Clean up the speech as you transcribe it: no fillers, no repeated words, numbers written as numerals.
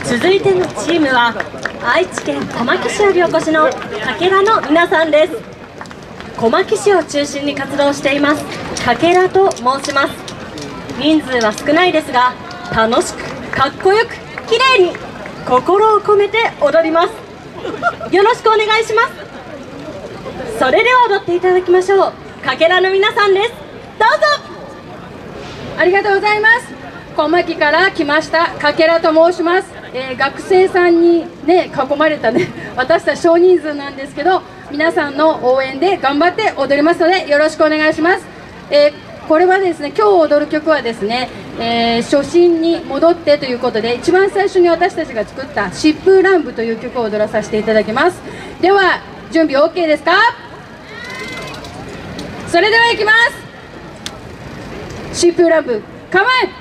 続いてのチームは愛知県小牧市よりお越しのかけらの皆さんです。小牧市を中心に活動していますかけらと申します。人数は少ないですが楽しくかっこよくきれいに心を込めて踊ります。よろしくお願いします。それでは踊っていただきましょう。かけらの皆さんです。どうぞ。 ありがとうございます。小牧から来ましたかけらと申します。学生さんにね囲まれたね私たち少人数なんですけど、皆さんの応援で頑張って踊りますのでよろしくお願いします。これはですね、今日踊る曲はですね、初心に戻ってということで、一番最初に私たちが作った疾風乱舞という曲を踊らさせていただきます。では準備 OK ですか？それではいきます。疾風乱舞、構え。